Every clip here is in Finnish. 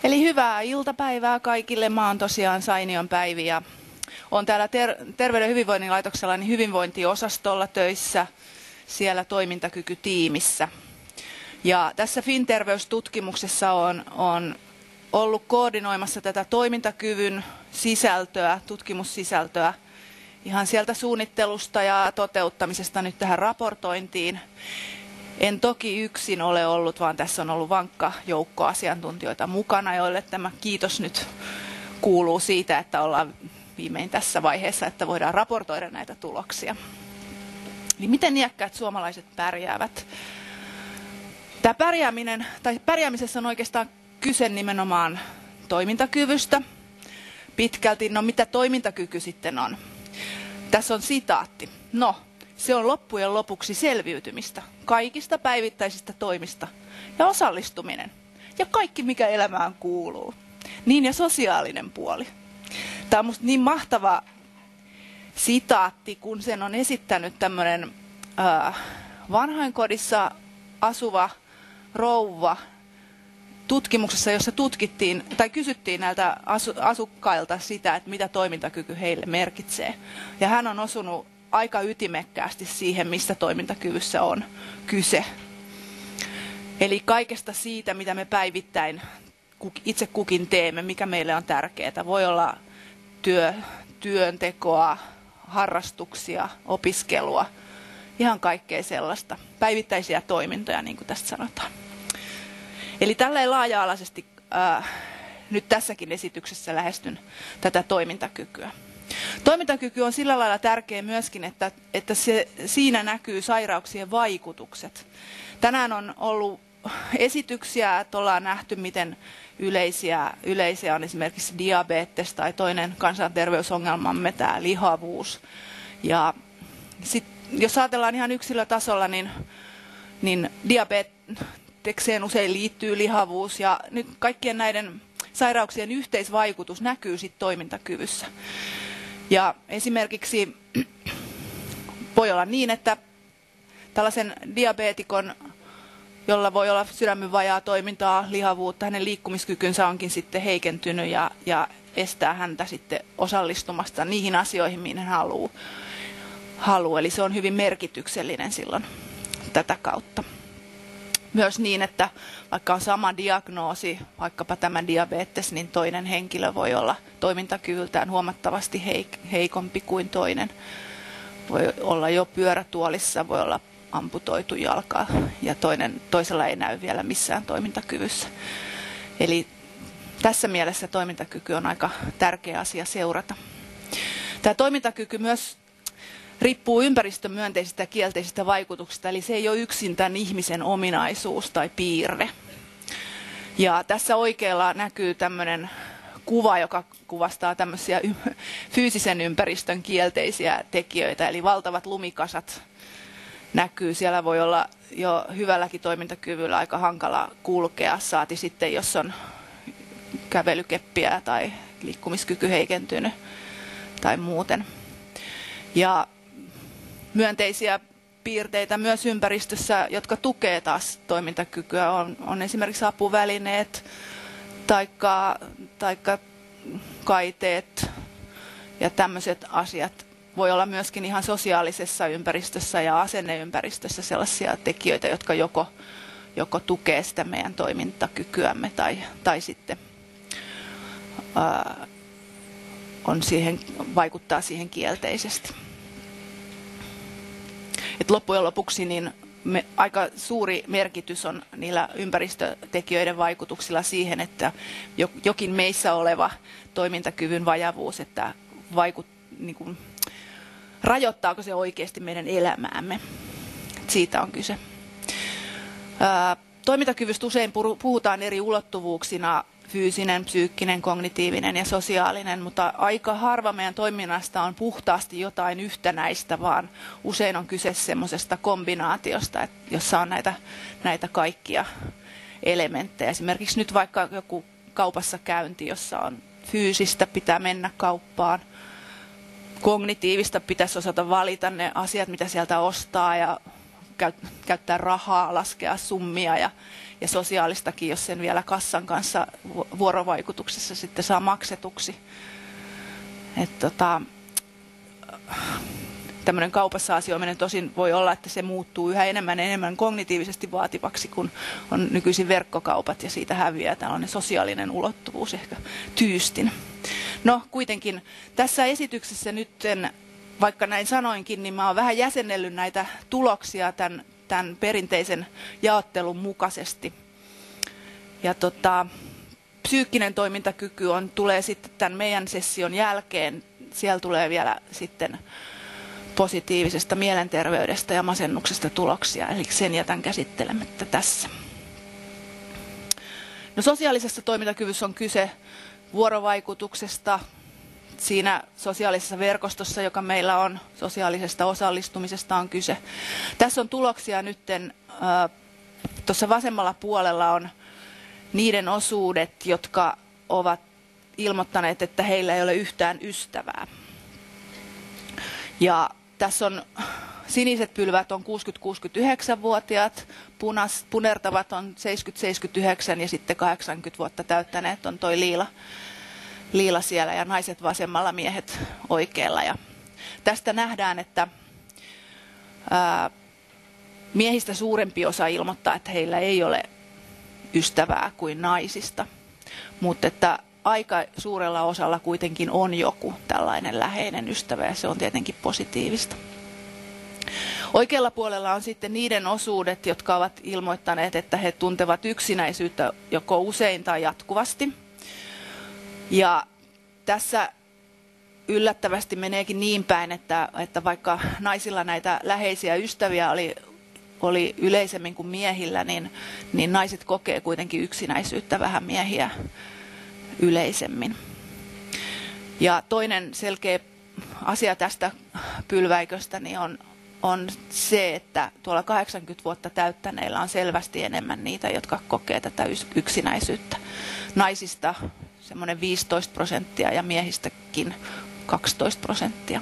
Eli hyvää iltapäivää kaikille. Mä oon tosiaan Sainion Päivi ja olen täällä Terveyden ja hyvinvoinnin laitoksella hyvinvointiosastolla töissä siellä toimintakykytiimissä. Ja tässä FinTerveys-tutkimuksessa on ollut koordinoimassa tätä toimintakyvyn sisältöä, tutkimussisältöä ihan sieltä suunnittelusta ja toteuttamisesta nyt tähän raportointiin. En toki yksin ole ollut, vaan tässä on ollut vankka joukko asiantuntijoita mukana, joille tämä kiitos nyt kuuluu siitä, että ollaan viimein tässä vaiheessa, että voidaan raportoida näitä tuloksia. Eli miten iäkkäät suomalaiset pärjäävät? Tämä pärjäämisessä on oikeastaan kyse nimenomaan toimintakyvystä. Pitkälti, no mitä toimintakyky sitten on? Tässä on sitaatti. No, se on loppujen lopuksi selviytymistä kaikista päivittäisistä toimista ja osallistuminen ja kaikki mikä elämään kuuluu. Niin ja sosiaalinen puoli. Tämä on musta niin mahtava sitaatti, kun sen on esittänyt tämmöinen vanhainkodissa asuva rouva tutkimuksessa, jossa kysyttiin näiltä asukkailta sitä, että mitä toimintakyky heille merkitsee. Ja hän on osunut aika ytimekkäästi siihen, mistä toimintakyvyssä on kyse. Eli kaikesta siitä, mitä me päivittäin itse kukin teemme, mikä meille on tärkeää. Voi olla työntekoa, harrastuksia, opiskelua, ihan kaikkea sellaista. Päivittäisiä toimintoja, niin kuin tästä sanotaan. Eli tälleen laaja-alaisesti nyt tässäkin esityksessä lähestyn tätä toimintakykyä. Toimintakyky on sillä lailla tärkeä myöskin, että siinä näkyy sairauksien vaikutukset. Tänään on ollut esityksiä, että ollaan nähty, miten yleisiä on esimerkiksi diabetes tai toinen kansanterveysongelmamme, tämä lihavuus. Ja jos ajatellaan ihan yksilötasolla, niin diabetekseen usein liittyy lihavuus ja nyt kaikkien näiden sairauksien yhteisvaikutus näkyy sitten toimintakyvyssä. Ja esimerkiksi voi olla niin, että tällaisen diabeetikon, jolla voi olla sydämen vajaa toimintaa, lihavuutta, hänen liikkumiskykynsä onkin sitten heikentynyt ja estää häntä sitten osallistumasta niihin asioihin, mihin hän haluaa. Eli se on hyvin merkityksellinen silloin tätä kautta. Myös niin, että vaikka on sama diagnoosi, vaikkapa tämä diabetes, niin toinen henkilö voi olla toimintakyvyltään huomattavasti heikompi kuin toinen. Voi olla jo pyörätuolissa, voi olla amputoitu jalka ja toisella ei näy vielä missään toimintakyvyssä. Eli tässä mielessä toimintakyky on aika tärkeä asia seurata. Tämä toimintakyky myös riippuu ympäristön myönteisistä ja kielteisistä vaikutuksista, eli se ei ole yksin tämän ihmisen ominaisuus tai piirre. Ja tässä oikealla näkyy tämmöinen kuva, joka kuvastaa tämmöisiä fyysisen ympäristön kielteisiä tekijöitä, eli valtavat lumikasat näkyy. Siellä voi olla jo hyvälläkin toimintakyvyllä aika hankala kulkea, saati sitten, jos on kävelykeppiä tai liikkumiskyky heikentynyt tai muuten. Ja myönteisiä piirteitä myös ympäristössä, jotka tukee taas toimintakykyä, on esimerkiksi apuvälineet, taikka kaiteet ja tämmöiset asiat. Voi olla myöskin ihan sosiaalisessa ympäristössä ja asenneympäristössä sellaisia tekijöitä, jotka joko tukee sitä meidän toimintakykyämme tai sitten vaikuttaa siihen kielteisesti. Et loppujen lopuksi niin aika suuri merkitys on niillä ympäristötekijöiden vaikutuksilla siihen, että jokin meissä oleva toimintakyvyn vajavuus, että rajoittaako se oikeasti meidän elämäämme. Siitä on kyse. Toimintakyvystä usein puhutaan eri ulottuvuuksina: fyysinen, psyykkinen, kognitiivinen ja sosiaalinen, mutta aika harva meidän toiminnasta on puhtaasti jotain yhtenäistä, vaan usein on kyse semmoisesta kombinaatiosta, jossa on näitä kaikkia elementtejä. Esimerkiksi nyt vaikka joku kaupassa käynti, jossa on fyysistä, pitää mennä kauppaan, kognitiivista, pitäisi osata valita ne asiat, mitä sieltä ostaa ja käyttää rahaa, laskea summia ja sosiaalistakin, jos sen vielä kassan kanssa vuorovaikutuksessa sitten saa maksetuksi. Tämmöinen kaupassa asioiminen tosin voi olla, että se muuttuu yhä enemmän kognitiivisesti vaativaksi, kun on nykyisin verkkokaupat ja siitä häviää tällainen sosiaalinen ulottuvuus ehkä tyystin. No kuitenkin tässä esityksessä nyt, vaikka näin sanoinkin, niin mä oon vähän jäsennellyt näitä tuloksia tämän perinteisen jaottelun mukaisesti. Ja psyykkinen toimintakyky tulee sitten tämän meidän session jälkeen. Siellä tulee vielä sitten positiivisesta mielenterveydestä ja masennuksesta tuloksia, eli sen jätän käsittelemättä tässä. No, sosiaalisessa toimintakyvyssä on kyse vuorovaikutuksesta siinä sosiaalisessa verkostossa, joka meillä on, sosiaalisesta osallistumisesta on kyse. Tässä on tuloksia nytten, tuossa vasemmalla puolella on niiden osuudet, jotka ovat ilmoittaneet, että heillä ei ole yhtään ystävää. Ja tässä on siniset pylvät on 60-69-vuotiaat, punertavat on 70-79 ja sitten 80 vuotta täyttäneet on toi liila siellä ja naiset vasemmalla, miehet oikealla. Ja tästä nähdään, että miehistä suurempi osa ilmoittaa, että heillä ei ole ystävää kuin naisista, mutta että aika suurella osalla kuitenkin on joku tällainen läheinen ystävä ja se on tietenkin positiivista. Oikealla puolella on sitten niiden osuudet, jotka ovat ilmoittaneet, että he tuntevat yksinäisyyttä joko usein tai jatkuvasti. Ja tässä yllättävästi meneekin niin päin, että vaikka naisilla näitä läheisiä ystäviä oli yleisemmin kuin miehillä, niin naiset kokee kuitenkin yksinäisyyttä vähän miehiä yleisemmin. Ja toinen selkeä asia tästä pylväiköstä niin on se, että tuolla 80 vuotta täyttäneillä on selvästi enemmän niitä, jotka kokee tätä yksinäisyyttä. Naisista semmoinen 15% ja miehistäkin 12%.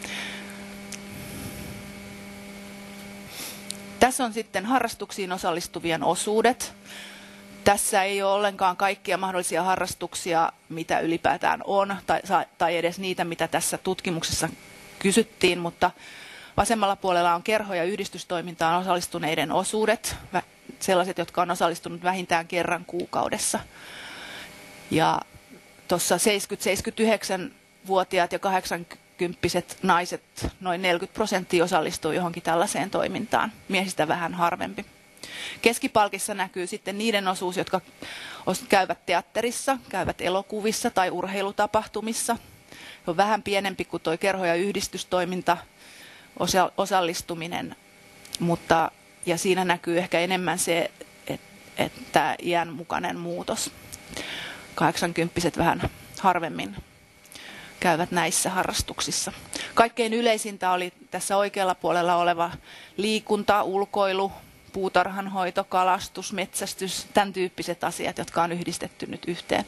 Tässä on sitten harrastuksiin osallistuvien osuudet. Tässä ei ole ollenkaan kaikkia mahdollisia harrastuksia, mitä ylipäätään on, tai edes niitä, mitä tässä tutkimuksessa kysyttiin, mutta vasemmalla puolella on kerho- ja yhdistystoimintaan osallistuneiden osuudet, sellaiset, jotka on osallistunut vähintään kerran kuukaudessa. Ja tuossa 70-79-vuotiaat ja 80-kymppiset naiset, noin 40% osallistuu johonkin tällaiseen toimintaan, miehistä vähän harvempi. Keskipalkissa näkyy sitten niiden osuus, jotka käyvät teatterissa, käyvät elokuvissa tai urheilutapahtumissa. Se on vähän pienempi kuin tuo kerho- ja yhdistystoiminta, osallistuminen, ja siinä näkyy ehkä enemmän se, että iän mukainen muutos. 80-kymppiset vähän harvemmin käyvät näissä harrastuksissa. Kaikkein yleisintä oli tässä oikealla puolella oleva liikunta, ulkoilu, puutarhanhoito, kalastus, metsästys, tämän tyyppiset asiat, jotka on yhdistetty nyt yhteen.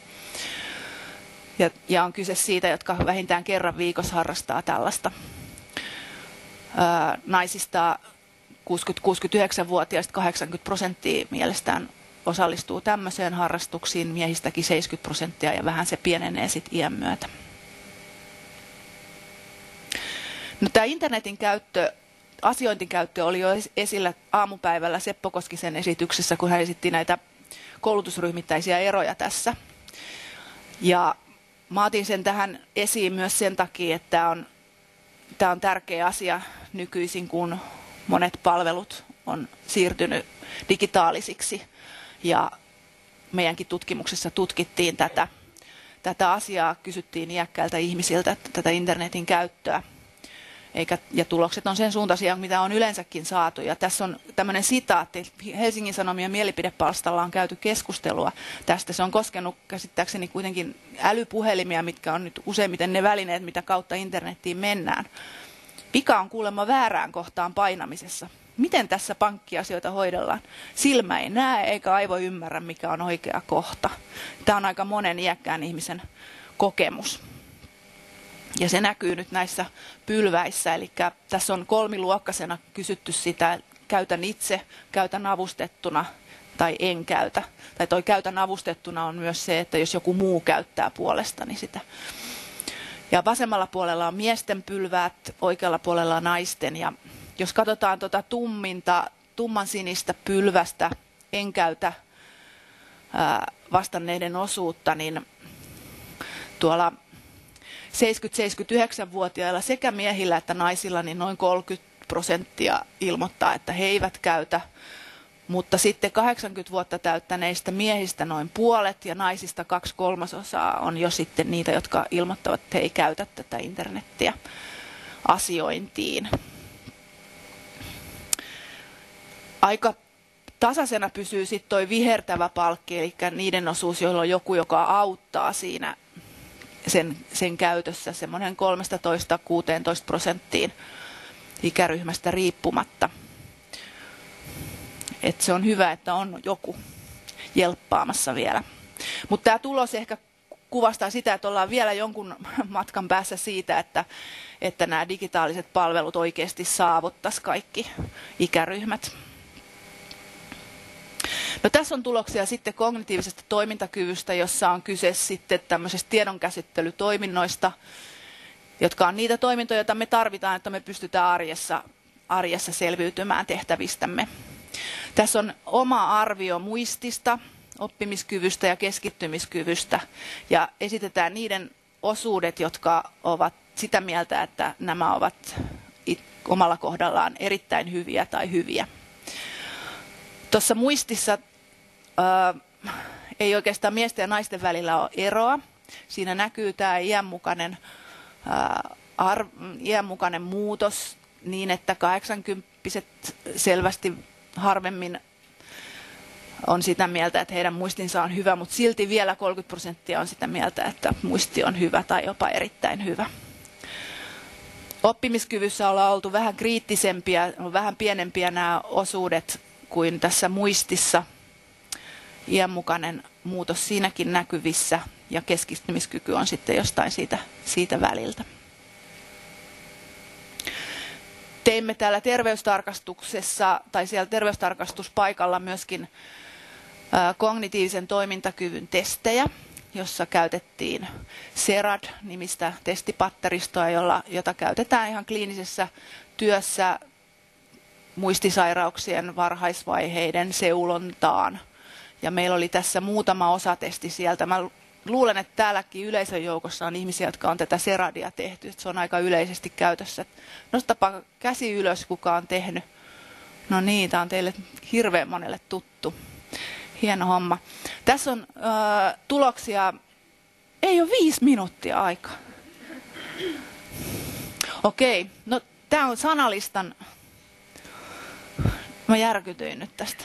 Ja on kyse siitä, jotka vähintään kerran viikossa harrastaa tällaista. Naisista 60-69-vuotiaista 80% mielestään osallistuu tämmöiseen harrastuksiin, miehistäkin 70% ja vähän se pienenee sitten iän myötä. No, tämä internetin käyttö, asiointikäyttö oli jo esillä aamupäivällä Seppo Koskisen esityksessä, kun hän esitti näitä koulutusryhmittäisiä eroja tässä. Ja mä otin sen tähän esiin myös sen takia, että tämä on tärkeä asia nykyisin, kun monet palvelut on siirtynyt digitaalisiksi. Ja meidänkin tutkimuksessa tutkittiin tätä asiaa, kysyttiin iäkkäiltä ihmisiltä tätä internetin käyttöä. Ja tulokset on sen suuntaisia, mitä on yleensäkin saatu. Ja tässä on tämmöinen sitaatti. Helsingin Sanomien mielipidepalstalla on käyty keskustelua tästä. Se on koskenut käsittääkseni kuitenkin älypuhelimia, mitkä on nyt useimmiten ne välineet, mitä kautta internettiin mennään. Vika on kuulemma väärään kohtaan painamisessa. Miten tässä pankkiasioita hoidellaan? Silmä ei näe eikä aivo ymmärrä, mikä on oikea kohta. Tämä on aika monen iäkkään ihmisen kokemus. Ja se näkyy nyt näissä pylväissä, eli tässä on kolmiluokkaisena kysytty sitä, käytän itse, käytän avustettuna tai en käytä. Tai toi käytän avustettuna on myös se, että jos joku muu käyttää puolestani sitä. Ja vasemmalla puolella on miesten pylväät, oikealla puolella on naisten. Ja jos katsotaan tuota tumman sinistä pylvästä, en käytä vastanneiden osuutta, niin tuolla 70-79-vuotiailla sekä miehillä että naisilla niin noin 30% ilmoittaa, että he eivät käytä. Mutta sitten 80 vuotta täyttäneistä miehistä noin puolet ja naisista 2/3 on jo sitten niitä, jotka ilmoittavat, että he ei käytä tätä internettiä asiointiin. Aika tasaisena pysyy sitten toi vihertävä palkki, eli niiden osuus, joilla on joku, joka auttaa siinä sen käytössä, semmoinen 13–16% ikäryhmästä riippumatta. Et se on hyvä, että on joku jelppaamassa vielä. Mutta tämä tulos ehkä kuvastaa sitä, että ollaan vielä jonkun matkan päässä siitä, että nämä digitaaliset palvelut oikeasti saavuttaisi kaikki ikäryhmät. No, tässä on tuloksia sitten kognitiivisesta toimintakyvystä, jossa on kyse sitten tämmöisestä tiedonkäsittelytoiminnoista, jotka on niitä toimintoja, joita me tarvitaan, että me pystytään arjessa selviytymään tehtävistämme. Tässä on oma arvio muistista, oppimiskyvystä ja keskittymiskyvystä ja esitetään niiden osuudet, jotka ovat sitä mieltä, että nämä ovat omalla kohdallaan erittäin hyviä tai hyviä. Tuossa muistissa ei oikeastaan miesten ja naisten välillä ole eroa. Siinä näkyy tämä iänmukainen muutos niin, että 80-vuotiaat selvästi harvemmin on sitä mieltä, että heidän muistinsa on hyvä, mutta silti vielä 30% on sitä mieltä, että muisti on hyvä tai jopa erittäin hyvä. Oppimiskyvyssä ollaan oltu vähän kriittisempiä, on vähän pienempiä nämä osuudet kuin tässä muistissa. Iänmukainen muutos siinäkin näkyvissä ja keskittymiskyky on sitten jostain siitä väliltä. Teimme täällä terveystarkastuksessa tai siellä terveystarkastuspaikalla myöskin kognitiivisen toimintakyvyn testejä, jossa käytettiin CERAD-nimistä testipatteristoa, jota käytetään ihan kliinisessä työssä muistisairauksien varhaisvaiheiden seulontaan. Ja meillä oli tässä muutama osatesti sieltä. Mä luulen, että täälläkin yleisön joukossa on ihmisiä, jotka on tätä CERADia tehty. Se on aika yleisesti käytössä. Nostapa käsi ylös, kuka on tehnyt. No niin, tämä on teille hirveän monelle tuttu. Hieno homma. Tässä on tuloksia. Ei ole 5 minuuttia aikaa. Okei, no tämä on sanalistan. Mä järkytyin nyt tästä.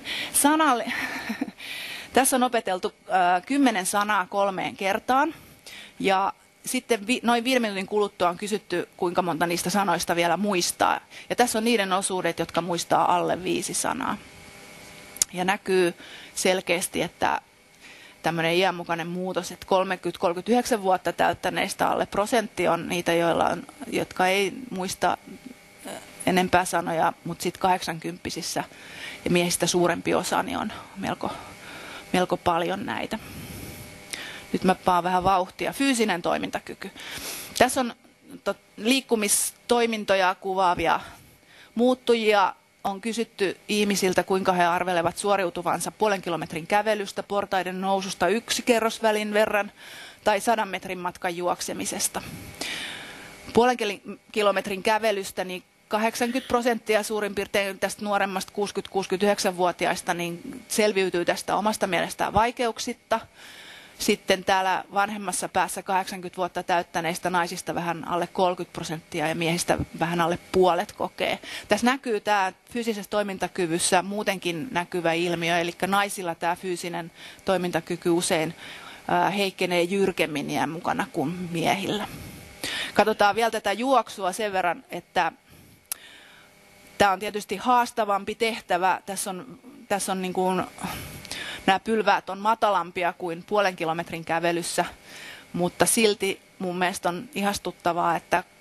Tässä on opeteltu 10 sanaa 3 kertaan. Ja sitten noin 5 minuutin kuluttua on kysytty, kuinka monta niistä sanoista vielä muistaa. Ja tässä on niiden osuudet, jotka muistaa alle 5 sanaa. Ja näkyy selkeästi, että tämmöinen iänmukainen muutos, että 30–39 vuotta täyttäneistä alle prosentti on niitä, jotka ei muista enempää sanoja, mutta sitten 80-vuotiaissa ja miehistä suurempi osa niin on melko paljon näitä. Nyt mä paan vähän vauhtia. Fyysinen toimintakyky. Tässä on liikkumistoimintoja kuvaavia muuttujia. On kysytty ihmisiltä, kuinka he arvelevat suoriutuvansa 0,5 kilometrin kävelystä, portaiden noususta 1 kerrosvälin verran tai 100 metrin matkan juoksemisesta. 0,5 kilometrin kävelystä niin 80% suurin piirtein tästä nuoremmasta 60–69-vuotiaista niin selviytyy tästä omasta mielestään vaikeuksitta. Sitten täällä vanhemmassa päässä 80 vuotta täyttäneistä naisista vähän alle 30% ja miehistä vähän alle puolet kokee. Tässä näkyy tämä fyysisessä toimintakyvyssä muutenkin näkyvä ilmiö, eli naisilla tämä fyysinen toimintakyky usein heikkenee jyrkemmin iän mukana kuin miehillä. Katsotaan vielä tätä juoksua sen verran, että tämä on tietysti haastavampi tehtävä. Tässä on niin kuin, nämä pylväät on matalampia kuin 0,5 kilometrin kävelyssä, mutta silti mun mielestä on ihastuttavaa, että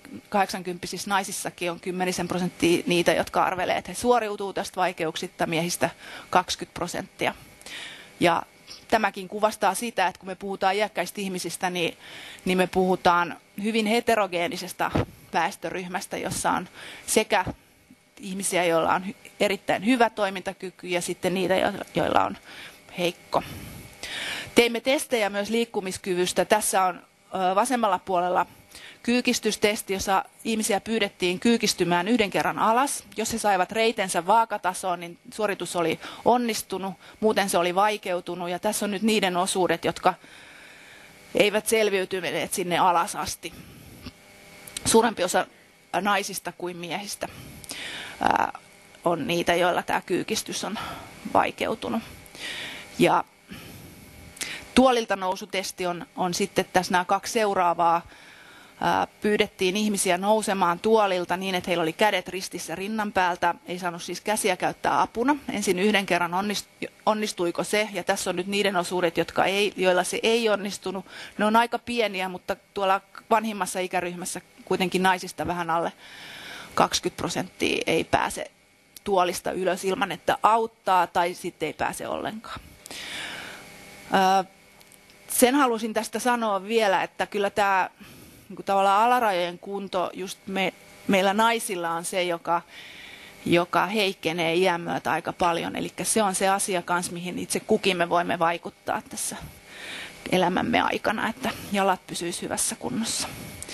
80-vuotiaissa naisissakin on 10% niitä, jotka arvelee, että he suoriutuu tästä vaikeuksitta, miehistä 20%. Ja tämäkin kuvastaa sitä, että kun me puhutaan iäkkäistä ihmisistä, niin me puhutaan hyvin heterogeenisesta väestöryhmästä, jossa on sekä ihmisiä, joilla on erittäin hyvä toimintakyky ja sitten niitä, joilla on heikko. Teimme testejä myös liikkumiskyvystä. Tässä on vasemmalla puolella kyykistystesti, jossa ihmisiä pyydettiin kyykistymään 1 kerran alas. Jos he saivat reitensä vaakatasoon, niin suoritus oli onnistunut, muuten se oli vaikeutunut. Ja tässä on nyt niiden osuudet, jotka eivät selviytyneet sinne alas asti. Suurempi osa naisista kuin miehistä on niitä, joilla tämä kyykistys on vaikeutunut. Ja tuolilta nousutesti on sitten tässä nämä 2 seuraavaa. Pyydettiin ihmisiä nousemaan tuolilta niin, että heillä oli kädet ristissä rinnan päältä. Ei saanut siis käsiä käyttää apuna. Ensin 1 kerran onnistuiko se, ja tässä on nyt niiden osuudet, joilla se ei onnistunut. Ne on aika pieniä, mutta tuolla vanhimmassa ikäryhmässä kuitenkin naisista vähän alle 20% ei pääse tuolista ylös ilman, että auttaa, tai sitten ei pääse ollenkaan. Sen halusin tästä sanoa vielä, että kyllä tämä niin tavallaan alarajojen kunto just meillä naisilla on se, joka heikkenee iän myötä aika paljon. Eli se on se asia kanssa, mihin itse kukin me voimme vaikuttaa tässä elämämme aikana, että jalat pysyisivät hyvässä kunnossa.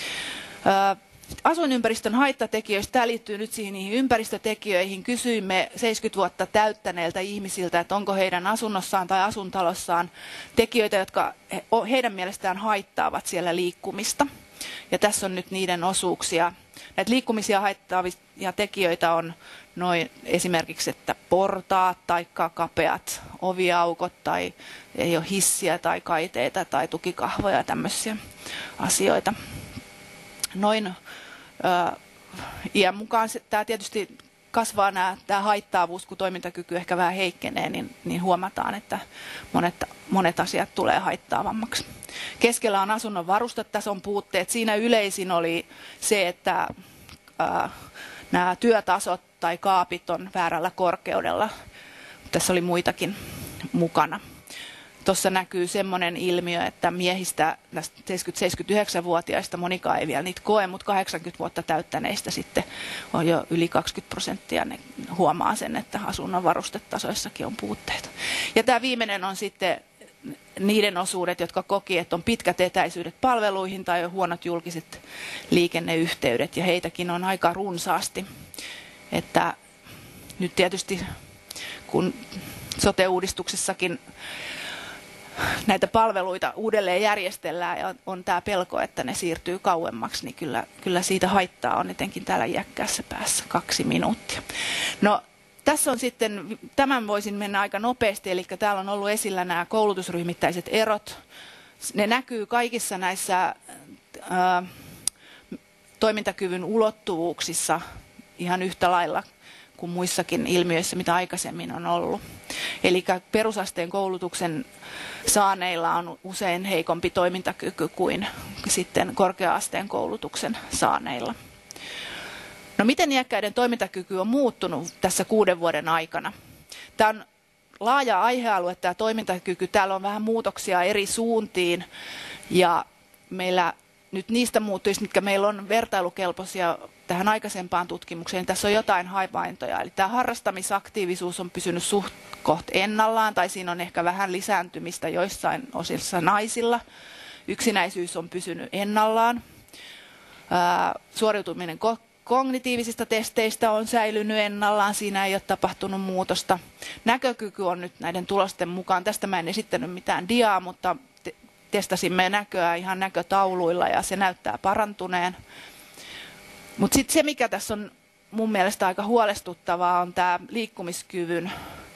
Asuinympäristön haittatekijöistä, tämä liittyy nyt niihin ympäristötekijöihin. Kysyimme 70 vuotta täyttäneiltä ihmisiltä, että onko heidän asunnossaan tai asuntalossaan tekijöitä, jotka heidän mielestään haittaavat siellä liikkumista. Ja tässä on nyt niiden osuuksia. Näitä liikkumisia haittaavia tekijöitä on noin esimerkiksi, että portaat tai kapeat oviaukot tai ei ole hissiä tai kaiteita tai tukikahvoja ja tämmöisiä asioita. Noin iän mukaan tämä tietysti kasvaa tämä haittaavuus, kun toimintakyky ehkä vähän heikkenee, niin huomataan, että monet asiat tulee haittaavammaksi. Keskellä on asunnon varustetason puutteet. Siinä yleisin oli se, että nämä työtasot tai kaapit on väärällä korkeudella. Tässä oli muitakin mukana. Tuossa näkyy semmoinen ilmiö, että miehistä 70-79-vuotiaista monikaan ei vielä niitä koe, mutta 80 vuotta täyttäneistä sitten on jo yli 20%. Ne huomaa sen, että asunnon varustetasoissakin on puutteita. Ja tämä viimeinen on sitten niiden osuudet, jotka koki, että on pitkät etäisyydet palveluihin tai huonot julkiset liikenneyhteydet, ja heitäkin on aika runsaasti. Että nyt tietysti kun sote-uudistuksessakin näitä palveluita uudelleen järjestellään ja on tämä pelko, että ne siirtyy kauemmaksi, niin kyllä siitä haittaa on etenkin täällä iäkkäässä päässä 2 minuuttia. No, tässä on sitten, tämän voisin mennä aika nopeasti, eli täällä on ollut esillä nämä koulutusryhmittäiset erot. Ne näkyy kaikissa näissä toimintakyvyn ulottuvuuksissa ihan yhtä lailla kuin muissakin ilmiöissä, mitä aikaisemmin on ollut. Eli perusasteen koulutuksen saaneilla on usein heikompi toimintakyky kuin sitten korkea-asteen koulutuksen saaneilla. No, miten iäkkäiden toimintakyky on muuttunut tässä 6 vuoden aikana? Tämä on laaja aihealue, tämä toimintakyky. Täällä on vähän muutoksia eri suuntiin, ja meillä nyt niistä muuttuista, mitkä meillä on vertailukelpoisia tähän aikaisempaan tutkimukseen, tässä on jotain havaintoja. Eli tämä harrastamisaktiivisuus on pysynyt suht koht ennallaan, tai siinä on ehkä vähän lisääntymistä joissain osissa naisilla. Yksinäisyys on pysynyt ennallaan. Suoriutuminen kognitiivisista testeistä on säilynyt ennallaan, siinä ei ole tapahtunut muutosta. Näkökyky on nyt näiden tulosten mukaan, tästä mä en esittänyt mitään diaa, mutta testasimme näköä ihan näkötauluilla ja se näyttää parantuneen. Mutta sitten se, mikä tässä on mun mielestä aika huolestuttavaa, on tämä liikkumiskyvyn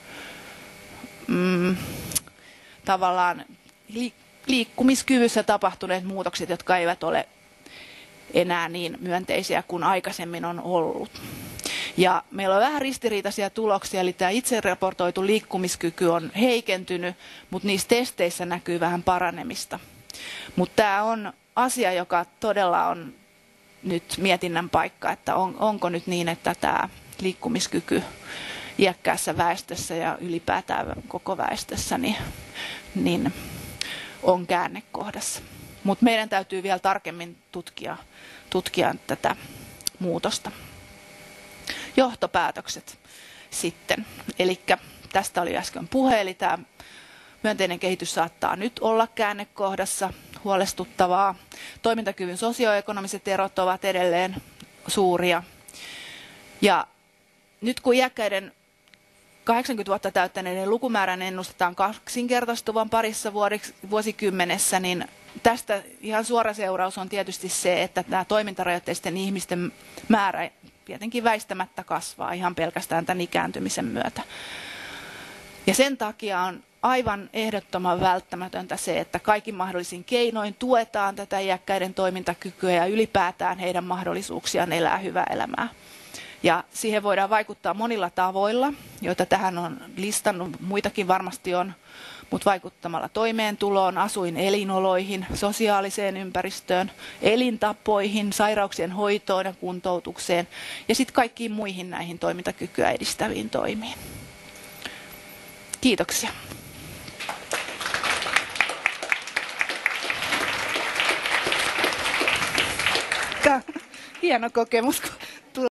tavallaan liikkumiskyvyssä tapahtuneet muutokset, jotka eivät ole enää niin myönteisiä kuin aikaisemmin on ollut. Ja meillä on vähän ristiriitaisia tuloksia, eli tämä itse raportoitu liikkumiskyky on heikentynyt, mutta niissä testeissä näkyy vähän paranemista. Mutta tämä on asia, joka todella on nyt mietinnän paikka, että onko nyt niin, että tämä liikkumiskyky iäkkäässä väestössä ja ylipäätään koko väestössä niin on käännekohdassa. Mutta meidän täytyy vielä tarkemmin tutkia tätä muutosta. Johtopäätökset sitten. Eli tästä oli äsken puhe, eli tämä myönteinen kehitys saattaa nyt olla käännekohdassa, huolestuttavaa. Toimintakyvyn sosioekonomiset erot ovat edelleen suuria. Ja nyt kun iäkkäiden 80 vuotta täyttäneiden lukumäärän ennustetaan kaksinkertaistuvan parissa vuosikymmenessä, niin tästä ihan suora seuraus on tietysti se, että tämä toimintarajoitteisten ihmisten määrä tietenkin väistämättä kasvaa ihan pelkästään tämän ikääntymisen myötä. Ja sen takia on aivan ehdottoman välttämätöntä se, että kaikin mahdollisin keinoin tuetaan tätä iäkkäiden toimintakykyä ja ylipäätään heidän mahdollisuuksiaan elää hyvää elämää. Ja siihen voidaan vaikuttaa monilla tavoilla, joita tähän on listannut, muitakin varmasti on, mutta vaikuttamalla toimeentuloon, asuinelinoloihin, sosiaaliseen ympäristöön, elintapoihin, sairauksien hoitoon ja kuntoutukseen ja sitten kaikkiin muihin näihin toimintakykyä edistäviin toimiin. Kiitoksia. Hieno kokemus.